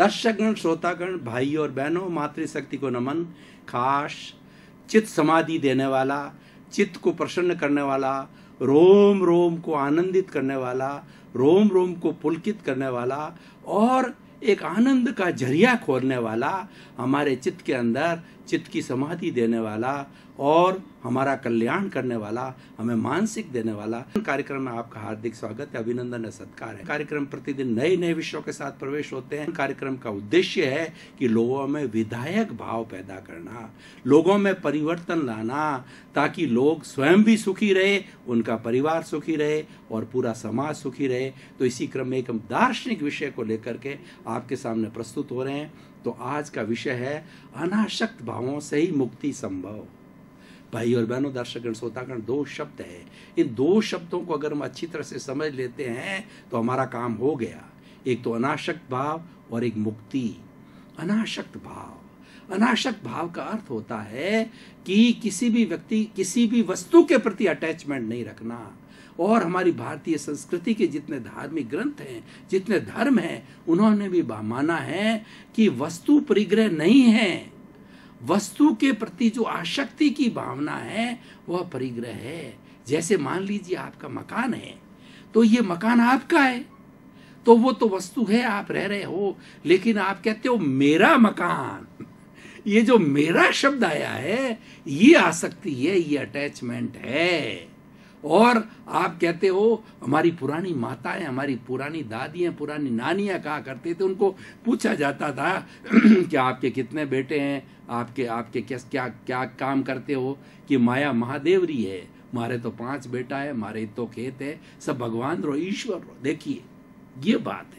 दर्शकगण, श्रोतागण, भाई और बहनों, मातृशक्ति को नमन। खास चित्त समाधि देने वाला, चित्त को प्रसन्न करने वाला, रोम रोम को आनंदित करने वाला, रोम रोम को पुलकित करने वाला और एक आनंद का जरिया खोलने वाला, हमारे चित्त के अंदर चित्त की समाधि देने वाला और हमारा कल्याण करने वाला, हमें मानसिक देने वाला कार्यक्रम में आपका हार्दिक स्वागत है, अभिनंदन है, सत्कार है। कार्यक्रम प्रतिदिन नए नए विषयों के साथ प्रवेश होते हैं। कार्यक्रम का उद्देश्य है कि लोगों में विधायक भाव पैदा करना, लोगों में परिवर्तन लाना, ताकि लोग स्वयं भी सुखी रहे, उनका परिवार सुखी रहे और पूरा समाज सुखी रहे। तो इसी क्रम में एक दार्शनिक विषय को लेकर के आपके सामने प्रस्तुत हो रहे हैं। तो आज का विषय है अनासक्त भावों से ही मुक्ति संभव। भाई और बहनों, दर्शकगण, श्रोतागण, दो शब्द है। इन दो शब्दों को अगर हम अच्छी तरह से समझ लेते हैं तो हमारा काम हो गया। एक तो अनासक्त भाव और एक मुक्ति। अनासक्त भाव, अनासक्त भाव का अर्थ होता है कि किसी भी व्यक्ति, किसी भी वस्तु के प्रति अटैचमेंट नहीं रखना। और हमारी भारतीय संस्कृति के जितने धार्मिक ग्रंथ हैं, जितने धर्म हैं, उन्होंने भी माना है कि वस्तु परिग्रह नहीं है, वस्तु के प्रति जो आसक्ति की भावना है वह परिग्रह है। जैसे मान लीजिए आपका मकान है, तो ये मकान आपका है, तो वो तो वस्तु है, आप रह रहे हो, लेकिन आप कहते हो मेरा मकान। ये जो मेरा शब्द आया है, ये आसक्ति है, ये अटैचमेंट है। और आप कहते हो हमारी पुरानी माताएं, हमारी पुरानी दादियां, पुरानी नानियां कहा करते थे, उनको पूछा जाता था कि आपके कितने बेटे हैं, आपके आपके क्या क्या काम करते हो, कि माया महादेवरी है, मारे तो 5 बेटा है, मारे तो खेत है, सब भगवान रो, ईश्वर रो। देखिए ये बात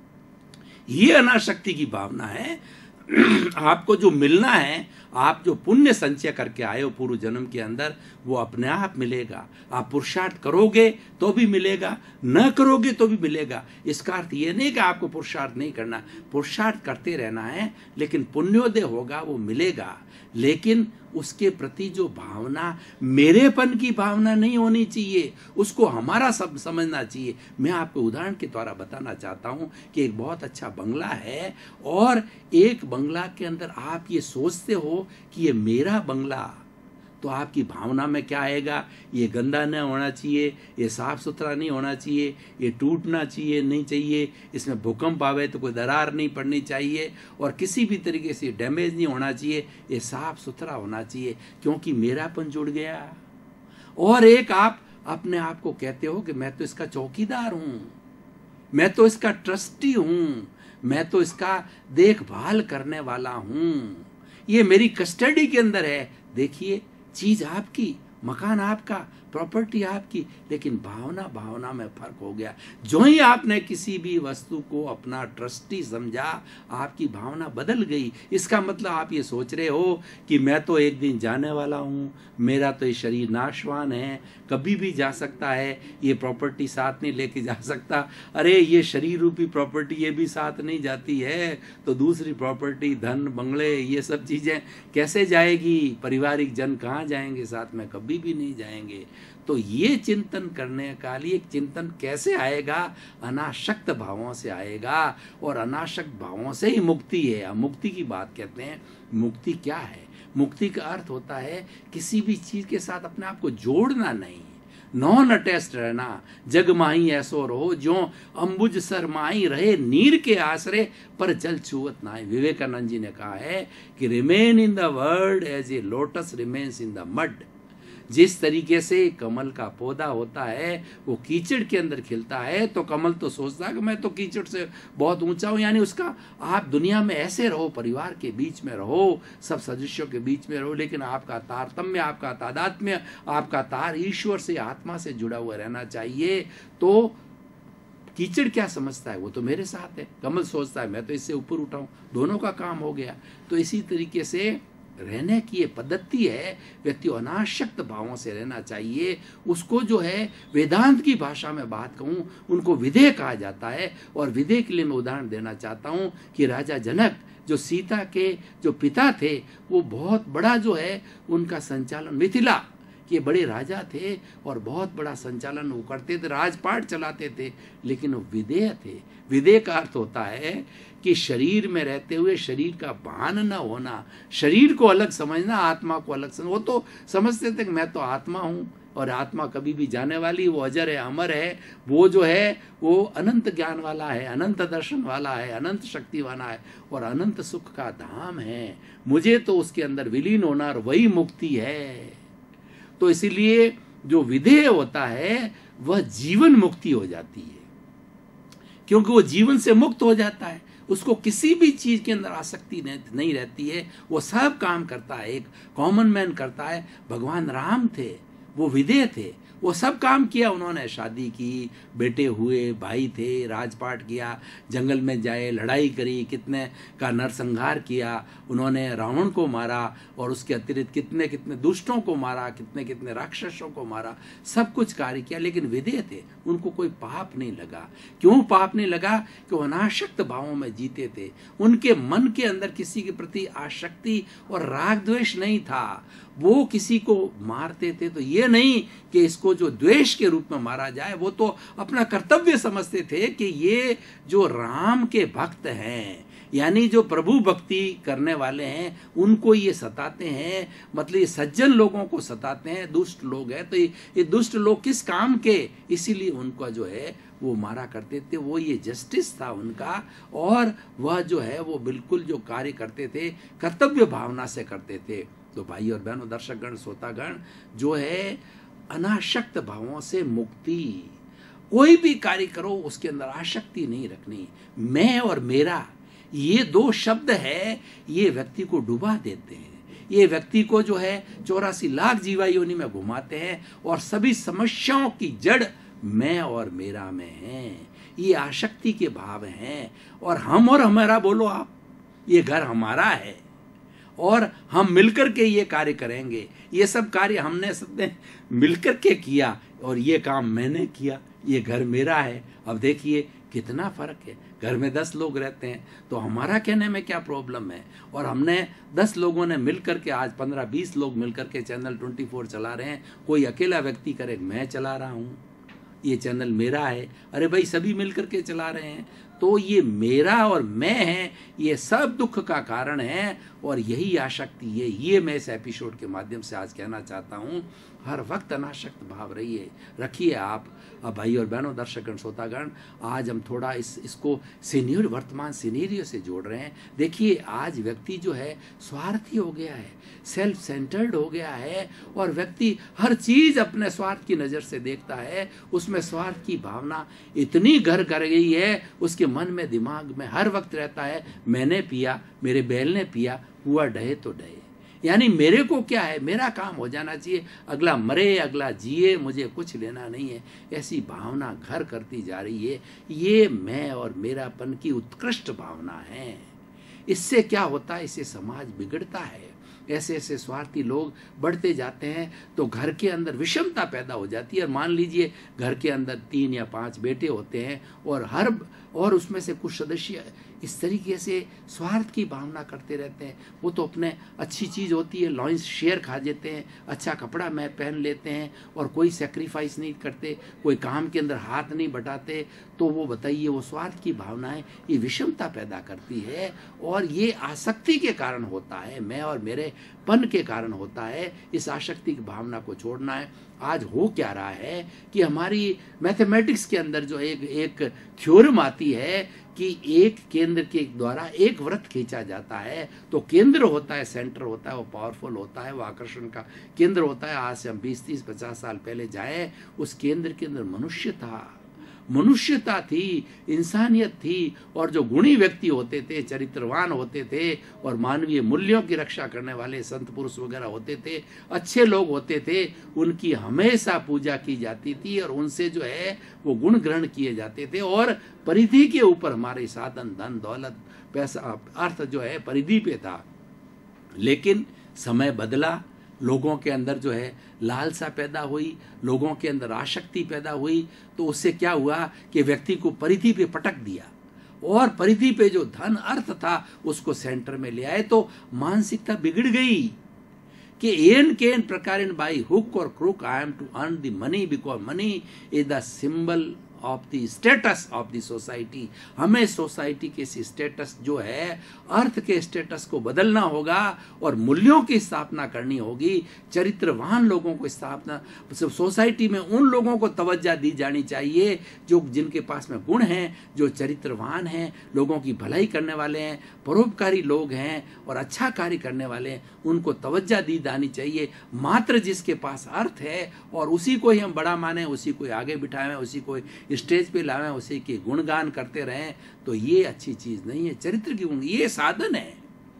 है, ये अनासक्ति की भावना है। आपको जो मिलना है, आप जो पुण्य संचय करके आए हो पूर्व जन्म के अंदर, वो अपने आप मिलेगा। आप पुरुषार्थ करोगे तो भी मिलेगा, न करोगे तो भी मिलेगा। इसका अर्थ ये नहीं कि आपको पुरुषार्थ नहीं करना, पुरुषार्थ करते रहना है, लेकिन पुण्योदय होगा, वो मिलेगा। लेकिन उसके प्रति जो भावना, मेरेपन की भावना नहीं होनी चाहिए, उसको हमारा सब समझना चाहिए। मैं आपको उदाहरण के द्वारा बताना चाहता हूं कि एक बहुत अच्छा बंगला है और एक बंगला के अंदर आप ये सोचते हो कि ये मेरा बंगला, तो आपकी भावना में क्या आएगा, ये गंदा नहीं होना चाहिए, ये साफ सुथरा नहीं होना चाहिए, ये टूटना चाहिए नहीं चाहिए, इसमें भूकंप आवे तो कोई दरार नहीं पड़नी चाहिए और किसी भी तरीके से डैमेज नहीं होना चाहिए, ये साफ सुथरा होना चाहिए, क्योंकि मेरापन जुड़ गया। और एक आप अपने आप को कहते हो कि मैं तो इसका चौकीदार हूं, मैं तो इसका ट्रस्टी हूं, मैं तो इसका देखभाल करने वाला हूं, ये मेरी कस्टडी के अंदर है। देखिए, चीज आपकी, मकान आपका, प्रॉपर्टी आपकी, लेकिन भावना में फर्क हो गया। जो ही आपने किसी भी वस्तु को अपना ट्रस्टी समझा, आपकी भावना बदल गई। इसका मतलब आप ये सोच रहे हो कि मैं तो एक दिन जाने वाला हूं, मेरा तो ये शरीर नाशवान है, कभी भी जा सकता है, ये प्रॉपर्टी साथ नहीं लेके जा सकता। अरे ये शरीर रूपी प्रॉपर्टी ये भी साथ नहीं जाती है, तो दूसरी प्रॉपर्टी, धन, बंगले, ये सब चीजें कैसे जाएगी? पारिवारिक जन कहाँ जाएंगे साथ में? कभी भी नहीं जाएंगे। तो ये चिंतन करने का लिए चिंतन कैसे आएगा? अनासक्त भावों से आएगा, और अनासक्त भावों से ही मुक्ति है। मुक्ति की बात कहते हैं। मुक्ति क्या है? मुक्ति का अर्थ होता है किसी भी चीज के साथ अपने आप को जोड़ना नहीं, नॉन अटैच्ड रहना। जग माही ऐसो रहो जो अंबुज सर माही रहे, नीर के आसरे पर जल छुअत नाई। विवेकानंद जी ने कहा है कि remain in the world as a lotus remains in the mud. जिस तरीके से कमल का पौधा होता है, वो कीचड़ के अंदर खिलता है, तो कमल तो सोचता है कि मैं तो कीचड़ से बहुत ऊंचा हूं। यानी उसका, आप दुनिया में ऐसे रहो, परिवार के बीच में रहो, सब सदस्यों के बीच में रहो, लेकिन आपका तारतम्य, आपका तादात्म्य, आपका तार ईश्वर से, आत्मा से जुड़ा हुआ रहना चाहिए। तो कीचड़ क्या समझता है? वो तो मेरे साथ है। कमल सोचता है मैं तो इससे ऊपर उठाऊं, दोनों का काम हो गया। तो इसी तरीके से रहने की ये पद्धति है। व्यक्ति अनासक्त भावों से रहना चाहिए। उसको जो है, वेदांत की भाषा में बात कहूं, उनको विधेय कहा जाता है। और विधेय के लिए मैं उदाहरण देना चाहता हूं कि राजा जनक, जो सीता के जो पिता थे, वो बहुत बड़ा जो है उनका संचालन, मिथिला कि बड़े राजा थे और बहुत बड़ा संचालन वो करते थे, राजपाट चलाते थे, लेकिन वो विदेह थे। विदेह का अर्थ होता है कि शरीर में रहते हुए शरीर का भान न होना, शरीर को अलग समझना, आत्मा को अलग समझना। वो तो समझते थे कि मैं तो आत्मा हूँ और आत्मा कभी भी जाने वाली, वो अजर है, अमर है, वो जो है वो अनंत ज्ञान वाला है, अनंत दर्शन वाला है, अनंत शक्ति वाला है और अनंत सुख का धाम है। मुझे तो उसके अंदर विलीन होना और वही मुक्ति है। तो इसीलिए जो विधेय होता है वह जीवन मुक्ति हो जाती है, क्योंकि वो जीवन से मुक्त हो जाता है, उसको किसी भी चीज के अंदर आसक्ति नहीं रहती है, वो सब काम करता है, एक कॉमन मैन करता है। भगवान राम थे, वो विधेय थे, वो सब काम किया उन्होंने, शादी की, बेटे हुए, भाई थे, राजपाट किया, जंगल में जाए, लड़ाई करी, कितने का नरसंहार किया उन्होंने, रावण को मारा और उसके अतिरिक्त कितने कितने दुष्टों को मारा, कितने कितने राक्षसों को मारा, सब कुछ कार्य किया, लेकिन विधेय थे, उनको कोई पाप नहीं लगा। क्यों पाप नहीं लगा? कि वो अनासक्त भावों में जीते थे, उनके मन के अंदर किसी के प्रति आसक्ति और राग द्वेष नहीं था। वो किसी को मारते थे तो ये नहीं कि इसको जो द्वेष के रूप में मारा जाए, वो तो अपना कर्तव्य समझते थे कि ये जो राम के भक्त हैं, यानी जो प्रभु भक्ति करने वाले हैं, उनको ये सताते हैं, मतलब ये सज्जन लोगों को सताते हैं, दुष्ट लोग हैं, तो ये दुष्ट लोग किस काम के, इसीलिए उनका जो है वो मारा करते थे। वो ये जस्टिस था उनका, और वह जो है वो बिल्कुल जो कार्य करते थे कर्तव्य भावना से करते थे। तो भाई और बहनों, दर्शकगण, श्रोतागण, जो है अनासक्त भावों से मुक्ति, कोई भी कार्य करो उसके अंदर आसक्ति नहीं रखनी। मैं और मेरा, ये दो शब्द है, ये व्यक्ति को डुबा देते हैं, ये व्यक्ति को जो है 84 लाख जीवा योनि में घुमाते हैं, और सभी समस्याओं की जड़ मैं और मेरा में है। ये आसक्ति के भाव हैं, और हम और हमारा बोलो आप, ये घर हमारा है और हम मिलकर के ये कार्य करेंगे। ये सब कार्य हमने सबने मिलकर के किया और ये काम मैंने किया, ये घर मेरा है। अब देखिए कितना फर्क है। घर में 10 लोग रहते हैं तो हमारा कहने में क्या प्रॉब्लम है, और हमने 10 लोगों ने मिलकर के, आज 15-20 लोग मिलकर के चैनल 24 चला रहे हैं। कोई अकेला व्यक्ति करे मैं चला रहा हूँ, ये चैनल मेरा है, अरे भाई सभी मिलकर के चला रहे हैं, तो ये मेरा और मैं है, ये सब दुख का कारण है, और यही आसक्ति है। ये मैं इस एपिसोड के माध्यम से आज कहना चाहता हूँ। हर वक्त अनासक्त भाव रखिए आप। अब भाई और बहनों, दर्शकगण, श्रोतागण, आज हम थोड़ा इसको सीनियर वर्तमान सीनियरियो से जोड़ रहे हैं। देखिए आज व्यक्ति जो है स्वार्थी हो गया है, सेल्फ सेंटर्ड हो गया है, और व्यक्ति हर चीज अपने स्वार्थ की नजर से देखता है। उसमें स्वार्थ की भावना इतनी घर कर गई है, उसके मन में, दिमाग में हर वक्त रहता है, मैंने पिया, मेरे बैल ने पिया, हुआ डहे तो डहे, यानी मेरे को क्या है, मेरा काम हो जाना चाहिए, अगला मरे अगला जिए, मुझे कुछ लेना नहीं है। ऐसी भावना घर करती जा रही है। ये मैं और मेरापन की उत्कृष्ट भावना है। इससे क्या होता है, इससे समाज बिगड़ता है। ऐसे ऐसे स्वार्थी लोग बढ़ते जाते हैं तो घर के अंदर विषमता पैदा हो जाती है। और मान लीजिए घर के अंदर 3 या 5 बेटे होते हैं, और उसमें से कुछ सदस्य इस तरीके से स्वार्थ की भावना करते रहते हैं। वो तो अपने अच्छी चीज़ होती है, लॉइंस शेयर खा देते हैं, अच्छा कपड़ा मैं पहन लेते हैं, और कोई सेक्रीफाइस नहीं करते, कोई काम के अंदर हाथ नहीं बटाते। तो वो बताइए, वो स्वार्थ की भावनाएं ये विषमता पैदा करती है, और ये आसक्ति के कारण होता है, मैं और मेरे पन के कारण होता है। इस आसक्ति की भावना को छोड़ना है। आज हो क्या रहा है कि हमारी मैथमेटिक्स के अंदर जो एक थ्योरम आती है कि एक केंद्र के द्वारा एक वृत्त खींचा जाता है, तो केंद्र होता है, सेंटर होता है, वो पावरफुल होता है, वो आकर्षण का केंद्र होता है। आज से हम 20, 30, 50 साल पहले जाए, उस केंद्र के अंदर मनुष्यता थी, इंसानियत थी, और जो गुणी व्यक्ति होते थे, चरित्रवान होते थे, और मानवीय मूल्यों की रक्षा करने वाले संत पुरुष वगैरह होते थे, अच्छे लोग होते थे, उनकी हमेशा पूजा की जाती थी, और उनसे जो है वो गुण ग्रहण किए जाते थे। और परिधि के ऊपर हमारे साधन, धन, दौलत, पैसा, अर्थ जो है परिधि पे था। लेकिन समय बदला, लोगों के अंदर जो है लालसा पैदा हुई, लोगों के अंदर आसक्ति पैदा हुई, तो उससे क्या हुआ कि व्यक्ति को परिधि पे पटक दिया, और परिधि पे जो धन अर्थ था उसको सेंटर में ले आए, तो मानसिकता बिगड़ गई। कि एन केन प्रकार बाई हुक और crook I am to earn the money because money is the symbol of the status of the society. हमें सोसाइटी के स्टेटस जो है, अर्थ के स्टेटस को बदलना होगा और मूल्यों की स्थापना करनी होगी। चरित्रवान लोगों को स्थापना, सोसाइटी में उन लोगों को तवज्जो दी जानी चाहिए जो जिनके पास में गुण हैं, जो चरित्रवान हैं, लोगों की भलाई करने वाले हैं, परोपकारी लोग हैं और अच्छा कार्य करने वाले हैं, उनको तवज्जो दी जानी चाहिए। मात्र जिसके पास अर्थ है और उसी को ही हम बड़ा माने, उसी को आगे बिठाएं, उसी को स्टेज पे लावें, उसी के गुणगान करते रहें, तो ये अच्छी चीज नहीं है। चरित्र की गुण ये साधन है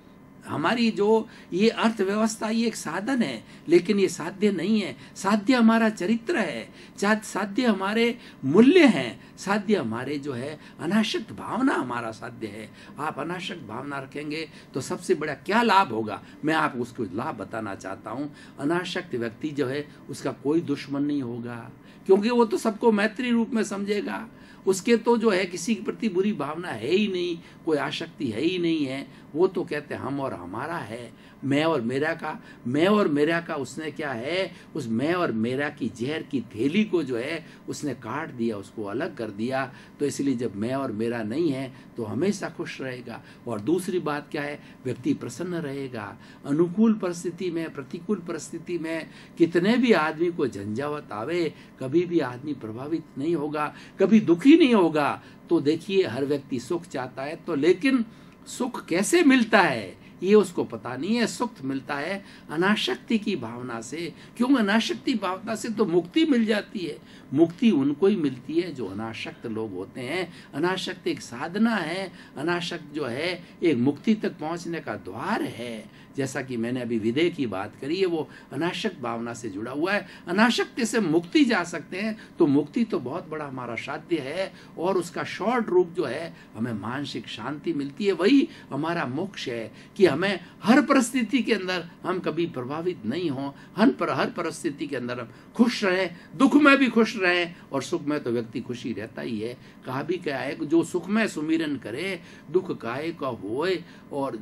हमारी, जो ये अर्थव्यवस्था ये एक साधन है, लेकिन ये साध्य नहीं है। साध्य हमारा चरित्र है, साध्य हमारे मूल्य हैं, साध्य हमारे जो है अनासक्त भावना हमारा साध्य है। आप अनासक्त भावना रखेंगे तो सबसे बड़ा क्या लाभ होगा, मैं आपको उसको लाभ बताना चाहता हूँ। अनासक्त व्यक्ति जो है उसका कोई दुश्मन नहीं होगा, क्योंकि वो तो सबको मैत्री रूप में समझेगा। उसके तो जो है किसी के प्रति बुरी भावना है ही नहीं, कोई आसक्ति है ही नहीं है। वो तो कहते हैं हम और हमारा है, मैं और मेरा का। मैं और मेरा का उसने क्या है, उस मैं और मेरा की जहर की थैली को जो है उसने काट दिया, उसको अलग कर दिया। तो इसलिए जब मैं और मेरा नहीं है तो हमेशा खुश रहेगा। और दूसरी बात क्या है, व्यक्ति प्रसन्न रहेगा। अनुकूल परिस्थिति में, प्रतिकूल परिस्थिति में कितने भी आदमी को झंझावत आवे, कभी भी आदमी प्रभावित नहीं होगा, कभी दुखी नहीं होगा। तो देखिए हर व्यक्ति सुख चाहता है, तो लेकिन सुख कैसे मिलता है ये उसको पता नहीं है। सुख मिलता है अनासक्ति की भावना से। क्यों? अनासक्ति भावना से तो मुक्ति मिल जाती है। मुक्ति उनको ही मिलती है जो अनासक्त लोग होते हैं। अनासक्त एक साधना है, अनासक्त जो है एक मुक्ति तक पहुंचने का द्वार है। जैसा कि मैंने अभी विदेह की बात करी है, वो अनासक्त भावना से जुड़ा हुआ है। अनासक्ति से मुक्ति जा सकते हैं, तो मुक्ति तो बहुत बड़ा हमारा साध्य है। और उसका शॉर्ट रूप जो है, हमें मानसिक शांति मिलती है, वही हमारा मोक्ष है। कि हमें हर परिस्थिति के अंदर हम कभी प्रभावित नहीं हो, हर परिस्थिति के अंदर हम खुश रहें, दुख में भी खुश रहें और सुख में तो व्यक्ति खुशी रहता ही है। कहा भी क्या है, जो सुख में सुमिरन करे दुख काहे का होए, और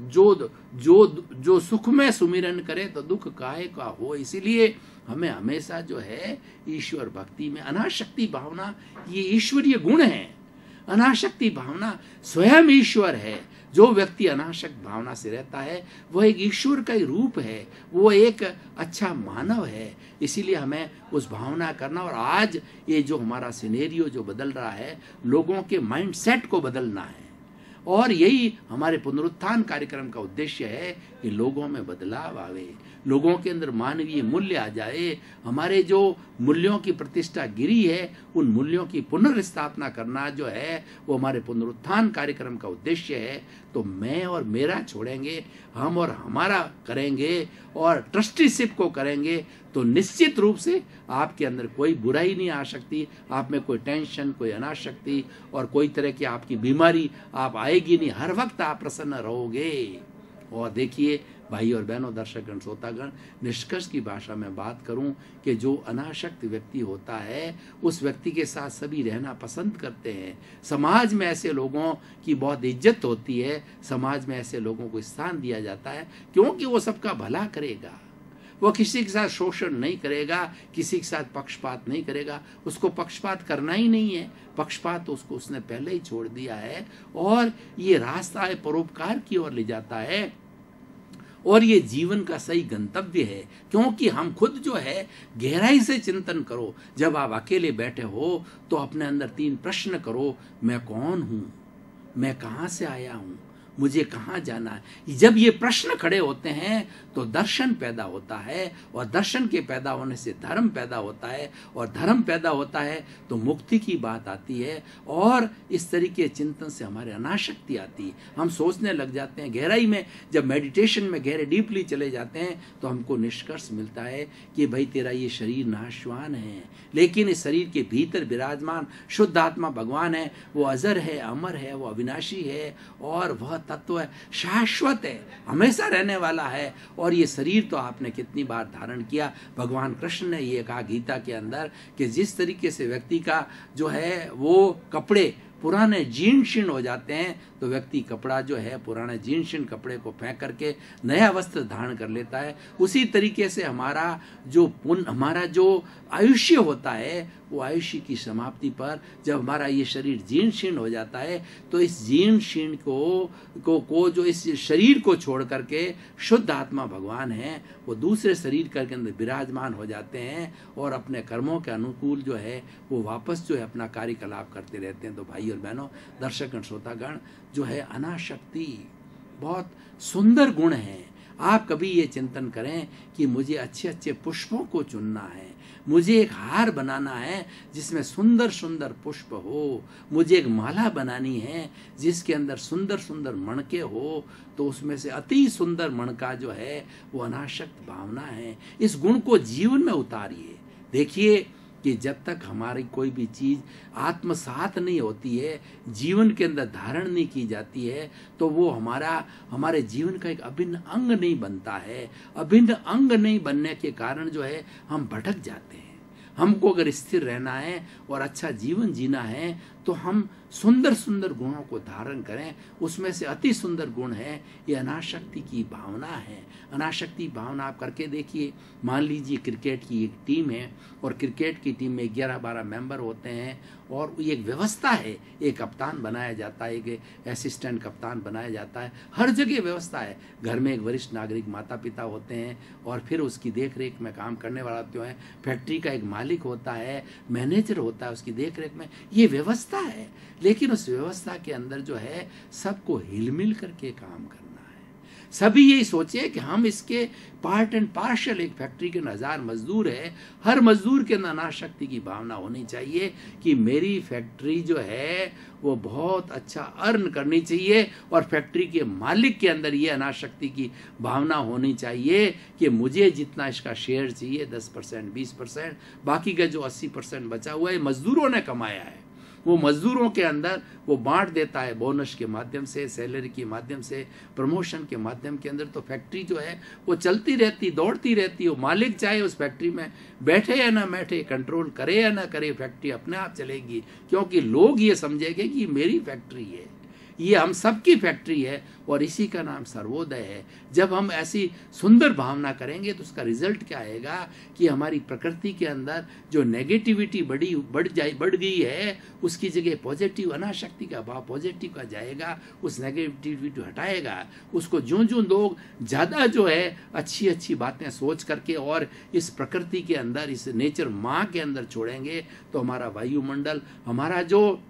जो सुख में सुमिरन करे तो दुख काहे का हो। इसीलिए हमें हमेशा जो है ईश्वर भक्ति में, अनासक्ति भावना ये ईश्वरीय गुण है। अनासक्ति भावना स्वयं ईश्वर है। जो व्यक्ति अनासक्त भावना से रहता है वह एक ईश्वर का ही रूप है, वो एक अच्छा मानव है। इसीलिए हमें उस भावना करना। और आज ये जो हमारा सिनेरियो जो बदल रहा है, लोगों के माइंड सेट को बदलना है, और यही हमारे पुनरुत्थान कार्यक्रम का उद्देश्य है कि लोगों में बदलाव आवे, लोगों के अंदर मानवीय मूल्य आ जाए। हमारे जो मूल्यों की प्रतिष्ठा गिरी है, उन मूल्यों की पुनर्स्थापना करना जो है वो हमारे पुनरुत्थान कार्यक्रम का उद्देश्य है। तो मैं और मेरा छोड़ेंगे, हम और हमारा करेंगे और ट्रस्टीशिप को करेंगे, तो निश्चित रूप से आपके अंदर कोई बुराई नहीं आ सकती, आप में कोई टेंशन, कोई अनासक्ति और कोई तरह की आपकी बीमारी आप आएगी नहीं। हर वक्त आप प्रसन्न रहोगे। और देखिए भाई और बहनों, दर्शकगण, श्रोतागण, निष्कर्ष की भाषा में बात करूं कि जो अनासक्त व्यक्ति होता है उस व्यक्ति के साथ सभी रहना पसंद करते हैं। समाज में ऐसे लोगों की बहुत इज्जत होती है, समाज में ऐसे लोगों को स्थान दिया जाता है, क्योंकि वो सबका भला करेगा। वो किसी के साथ शोषण नहीं करेगा, किसी के साथ पक्षपात नहीं करेगा। उसको पक्षपात करना ही नहीं है, पक्षपात उसको उसने पहले ही छोड़ दिया है। और ये रास्ता है परोपकार की ओर ले जाता है, और ये जीवन का सही गंतव्य है। क्योंकि हम खुद जो है गहराई से चिंतन करो। जब आप अकेले बैठे हो तो अपने अंदर 3 प्रश्न करो। मैं कौन हूँ, मैं कहाँ से आया हूँ, मुझे कहाँ जाना है। जब ये प्रश्न खड़े होते हैं तो दर्शन पैदा होता है, और दर्शन के पैदा होने से धर्म पैदा होता है, और धर्म पैदा होता है तो मुक्ति की बात आती है। और इस तरीके चिंतन से हमारे अनासक्ति आती है, हम सोचने लग जाते हैं गहराई में। जब मेडिटेशन में गहरे डीपली चले जाते हैं तो हमको निष्कर्ष मिलता है कि भाई तेरा ये शरीर नाशवान है, लेकिन इस शरीर के भीतर विराजमान शुद्ध आत्मा भगवान है। वो अजर है, अमर है, वो अविनाशी है, और वह तत्व है, शाश्वत है, हमेशा रहने वाला है। और ये शरीर तो आपने कितनी बार धारण किया। भगवान कृष्ण ने ये कहा गीता के अंदर कि जिस तरीके से व्यक्ति का जो है वो कपड़े पुराने जीर्ण शीर्ण हो जाते हैं तो व्यक्ति कपड़ा जो है पुराने जीर्ण शीर्ण कपड़े को फेंक करके नया वस्त्र धारण कर लेता है। उसी तरीके से हमारा जो आयुष्य होता है वो आयुष्य की समाप्ति पर जब हमारा ये शरीर जीर्ण शीर्ण हो जाता है तो इस जीर्ण शीर्ण को जो इस शरीर को छोड़ करके शुद्ध आत्मा भगवान है वो दूसरे शरीर के अंदर विराजमान हो जाते हैं और अपने कर्मों के अनुकूल जो है वो वापस जो है अपना कार्यकलाप करते रहते हैं। तो भाई और बहनों, दर्शकगण, श्रोतागण, जो है अनाशक्ति बहुत सुंदर गुण है। आप कभी ये चिंतन करें कि मुझे अच्छे अच्छे पुष्पों को चुनना है, मुझे एक हार बनाना है जिसमें सुंदर सुंदर पुष्प हो, मुझे एक माला बनानी है जिसके अंदर सुंदर सुंदर मणके हो, तो उसमें से अति सुंदर मणका जो है वो अनासक्त भावना है। इस गुण को जीवन में उतारिए। देखिए कि जब तक हमारी कोई भी चीज आत्मसात नहीं होती है, जीवन के अंदर धारण नहीं की जाती है, तो वो हमारे जीवन का एक अभिन्न अंग नहीं बनता है। अभिन्न अंग नहीं बनने के कारण जो है हम भटक जाते हैं। हमको अगर स्थिर रहना है और अच्छा जीवन जीना है तो हम सुंदर सुंदर गुणों को धारण करें। उसमें से अति सुंदर गुण है ये अनाशक्ति की भावना है। अनाशक्ति भावना आप करके देखिए। मान लीजिए क्रिकेट की एक टीम है और क्रिकेट की टीम में 11-12 मेंबर होते हैं और ये एक व्यवस्था है। एक कप्तान बनाया जाता है, एक असिस्टेंट कप्तान बनाया जाता है, हर जगह व्यवस्था है। घर में एक वरिष्ठ नागरिक माता पिता होते हैं और फिर उसकी देख रेख में काम करने वाला जो है, फैक्ट्री का एक मालिक होता है, मैनेजर होता है, उसकी देख रेख में ये व्यवस्था है। लेकिन उस व्यवस्था के अंदर जो है सबको हिलमिल करके काम करना है। सभी यही सोचे कि हम इसके पार्ट एंड पार्शल, एक फैक्ट्री के 1000 मजदूर है, हर मजदूर के अंदर अनाशक्ति की भावना होनी चाहिए कि मेरी फैक्ट्री जो है वो बहुत अच्छा अर्न करनी चाहिए और फैक्ट्री के मालिक के अंदर ये अनाशक्ति की भावना होनी चाहिए कि मुझे जितना इसका शेयर चाहिए 10%, 20%, बाकी का जो 80% बचा हुआ है मजदूरों ने कमाया है, वो मजदूरों के अंदर वो बांट देता है बोनस के माध्यम से, सैलरी के माध्यम से, प्रमोशन के माध्यम के अंदर। तो फैक्ट्री जो है वो चलती रहती, दौड़ती रहती है। वो मालिक चाहे उस फैक्ट्री में बैठे या ना बैठे, कंट्रोल करे या ना करे, फैक्ट्री अपने आप चलेगी, क्योंकि लोग ये समझेंगे कि मेरी फैक्ट्री है, ये हम सबकी फैक्ट्री है और इसी का नाम सर्वोदय है। जब हम ऐसी सुंदर भावना करेंगे तो उसका रिजल्ट क्या आएगा कि हमारी प्रकृति के अंदर जो नेगेटिविटी बढ़ गई है उसकी जगह पॉजिटिव, अनाशक्ति का भाव पॉजिटिव का जाएगा, उस नेगेटिविटी हटाएगा। उसको जो लोग ज़्यादा जो है अच्छी अच्छी बातें सोच करके और इस प्रकृति के अंदर, इस नेचर माँ के अंदर छोड़ेंगे तो हमारा वायुमंडल, हमारा जो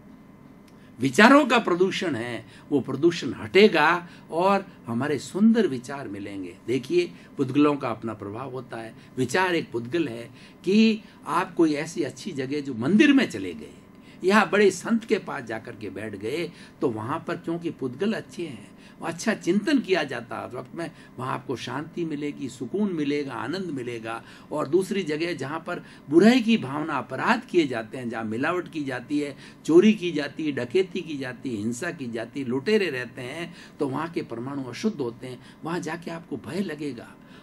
विचारों का प्रदूषण है वो प्रदूषण हटेगा और हमारे सुंदर विचार मिलेंगे। देखिए, पुद्गलों का अपना प्रभाव होता है। विचार एक पुद्गल है कि आप कोई ऐसी अच्छी जगह, जो मंदिर में चले गए, यहाँ बड़े संत के पास जाकर के बैठ गए, तो वहाँ पर क्योंकि पुद्गल अच्छे हैं, अच्छा चिंतन किया जाता है, वक्त में वहाँ आपको शांति मिलेगी, सुकून मिलेगा, आनंद मिलेगा। और दूसरी जगह जहाँ पर बुराई की भावना, अपराध किए जाते हैं, जहाँ मिलावट की जाती है, चोरी की जाती है, डकैती की जाती है, हिंसा की जाती है, लुटेरे रहते हैं, तो वहाँ के परमाणु अशुद्ध होते हैं। वहाँ जाके आपको भय लगेगा,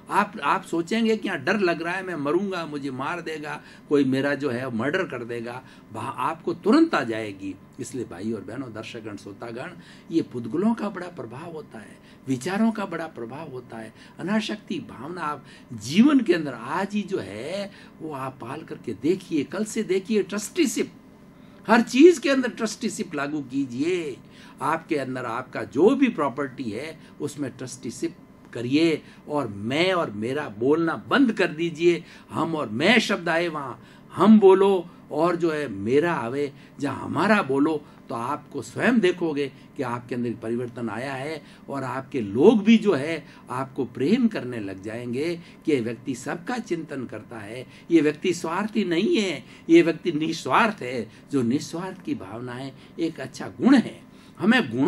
आप सोचेंगे कि यहाँ डर लग रहा है, मैं मरूंगा, मुझे मार देगा, कोई मेरा जो है मर्डर कर देगा, वहाँ आपको तुरंत आ जाएगी। इसलिए भाई और बहनों, दर्शकगण, श्रोतागण, ये पुद्गलों का बड़ा प्रभाव होता है, विचारों का बड़ा प्रभाव होता है। अनाशक्ति भावना आप जीवन के अंदर आज ही जो है वो आप पाल करके देखिए। कल से देखिए, ट्रस्टीशिप, हर चीज के अंदर ट्रस्टीशिप लागू कीजिए। आपके अंदर आपका जो भी प्रॉपर्टी है उसमें ट्रस्टीशिप करिए और मैं और मेरा बोलना बंद कर दीजिए। हम और मैं शब्द आए वहाँ हम बोलो, और जो है मेरा आवे जहाँ हमारा बोलो, तो आपको स्वयं देखोगे कि आपके अंदर परिवर्तन आया है और आपके लोग भी जो है आपको प्रेम करने लग जाएंगे कि ये व्यक्ति सबका चिंतन करता है, ये व्यक्ति स्वार्थी नहीं है, ये व्यक्ति निस्वार्थ है। जो निस्वार्थ की भावना है एक अच्छा गुण है। हमें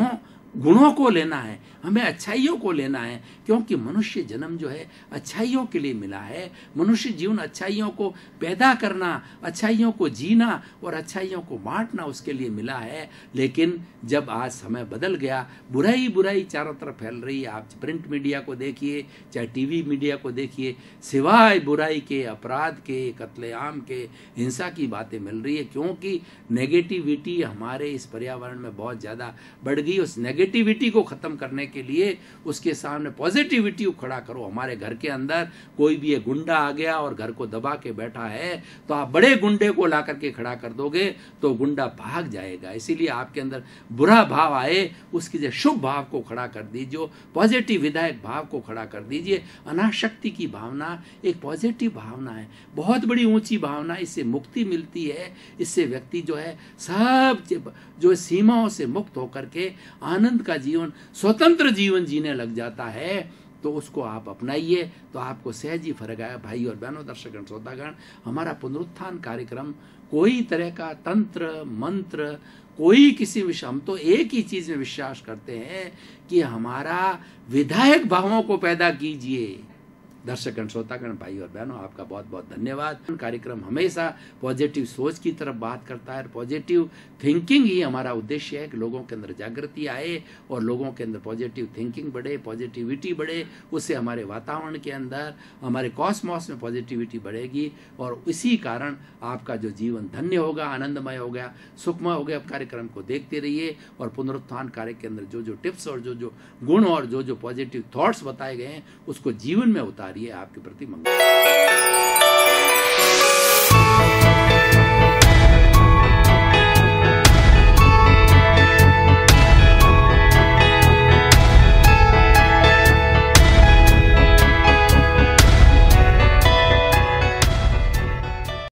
गुणों को लेना है, हमें अच्छाइयों को लेना है, क्योंकि मनुष्य जन्म जो है अच्छाइयों के लिए मिला है। मनुष्य जीवन अच्छाइयों को पैदा करना, अच्छाइयों को जीना और अच्छाइयों को बांटना उसके लिए मिला है। लेकिन जब आज समय बदल गया, बुराई बुराई चारों तरफ फैल रही है। आप प्रिंट मीडिया को देखिए, चाहे टीवी मीडिया को देखिए, सिवाय बुराई के, अपराध के, कत्लेआम के, हिंसा की बातें मिल रही है, क्योंकि नेगेटिविटी हमारे इस पर्यावरण में बहुत ज़्यादा बढ़ गई। उस नेगेटिविटी को खत्म करने के लिए उसके सामने पॉजिटिविटी को खड़ा करो। हमारे घर के अंदर कोई भी एक गुंडा आ गया और घर को दबा के बैठा है, तो आप बड़े गुंडे को ला करके खड़ा कर दोगे तो गुंडा भाग जाएगा। इसीलिए आपके अंदर बुरा भाव आए, उसकी जो शुभ भाव को खड़ा कर दीजिए, पॉजिटिव विधायक भाव को खड़ा कर दीजिए। अनाशक्ति की भावना एक पॉजिटिव भावना है, बहुत बड़ी ऊंची भावना। इससे मुक्ति मिलती है, इससे व्यक्ति जो है सब जो सीमाओं से मुक्त होकर के आनंद का जीवन, स्वतंत्र जीवन जीने लग जाता है। तो उसको आप अपनाइए तो आपको सहज ही फर्क आएगा। भाई और बहनों, दर्शकगण, श्रोतागण, हमारा पुनरुत्थान कार्यक्रम कोई तरह का तंत्र मंत्र, कोई किसी विषय, हम तो एक ही चीज में विश्वास करते हैं कि हमारा विधायक भावों को पैदा कीजिए। दर्शकगण, श्रोतागण, भाई और बहनों, आपका बहुत बहुत धन्यवाद। कार्यक्रम हमेशा पॉजिटिव सोच की तरफ बात करता है। पॉजिटिव थिंकिंग ही हमारा उद्देश्य है कि लोगों के अंदर जागृति आए और लोगों के अंदर पॉजिटिव थिंकिंग बढ़े, पॉजिटिविटी बढ़े। उससे हमारे वातावरण के अंदर, हमारे कॉस्मॉस में पॉजिटिविटी बढ़ेगी और इसी कारण आपका जो जीवन धन्य होगा, आनंदमय हो गया, सुखमय हो गया। कार्यक्रम को देखते रहिए और पुनरुत्थान कार्य के अंदर जो जो टिप्स और जो जो गुण और जो जो पॉजिटिव थॉट्स बताए गए हैं उसको जीवन में उतारिए। आपके प्रति मंगल।